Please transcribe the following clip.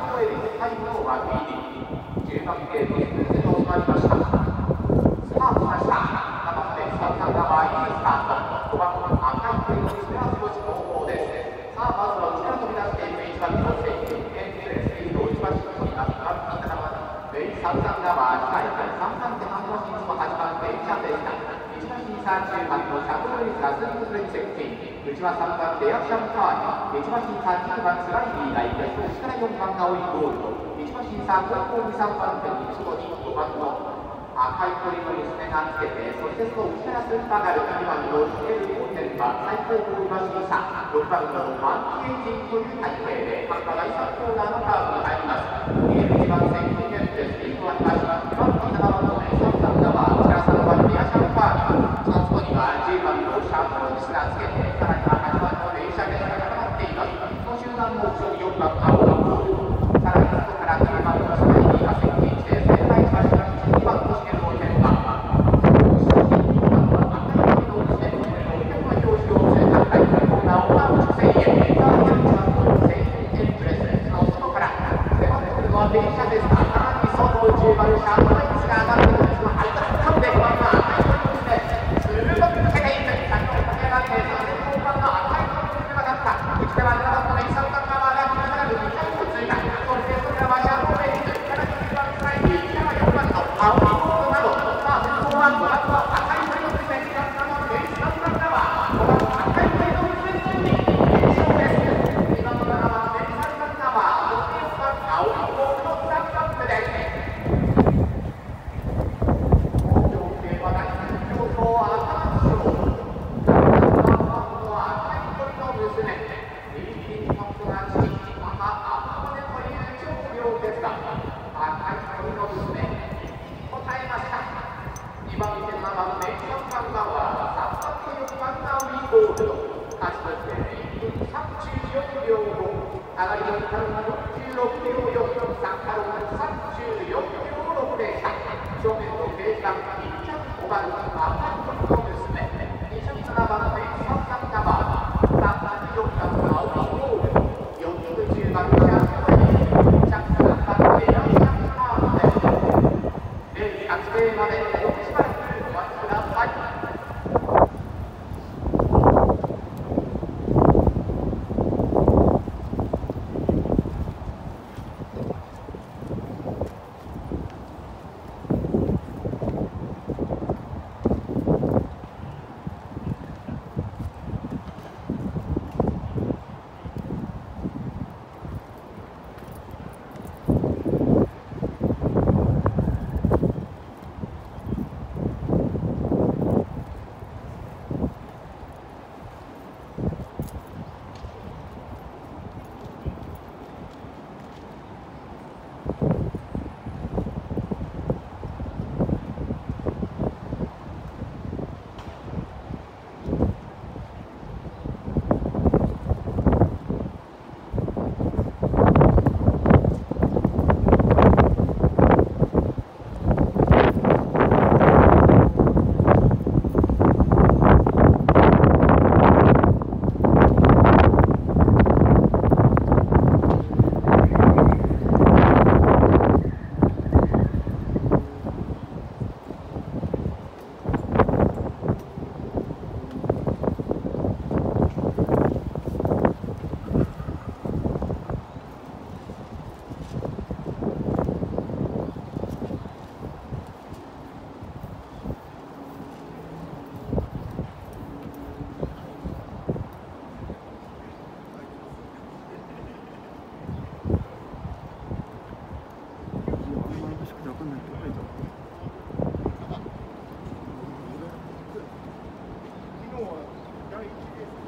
越える最後の枠入り10番ゲートスムーズと決まりました。スタートしました。7番目スタートがいいスタート。5番赤い鳥の内村少し後方です。さあまずは内から飛び出していく1番の関エントレスピードを1番に取ります。7番ベイサウザン側控えて3番手ハンドシンズも8番ベイチャーでした。1番審査10番のシャトルリスがスリープレに接近。内は3番レアクションカーに1番審査10番スライディーがいて内から4番が追いゴールド1番審査後方に3番手に外に5番の赤い鳥の娘がつけてそしてその内からスーパーガル2番のシエル5点は最高峰馬審査6番のマンキエンジンという体勢でハンパ第3コーナーのカーブに入ります。1番線近現でスピードがあります。2番7番のメイソンさんがは内から3番レアシャンカーその外には10番のシャトルリスがつけてさらには8番のレイシャゲスが固まっています。この集団の後ろに4番青がゴールさらに外から9番のスライディーが接近して正解しました。2番のシエル5点は電車ですが、さらに外10番シャープラインスが上がってくるその間掴んで5番が赤い鳥の娘鋭く抜けていく先ほど駆け上がって3番の赤い鳥の娘が勝った内手は7番のメイサウザン側がさらに2回も追加そしてそれはシャープレインスさらに9番スライディーから4番の青いボールなどさあ先頭は5番の赤い鳥の娘2番のメイサウザン側5番の赤い鳥の娘に連勝です2番の7番メイサウザン側そして4番青いボール上がりのタルが66秒4、サンカロが34秒6でした。正面のページが1着5番の赤い鳥の娘、2着7番ベイサウザンカバー、3着4番青いゴール、4着10番シャープライン、着3番レアシャンカードです。0-100名までおしばらくお待ちください。第1レース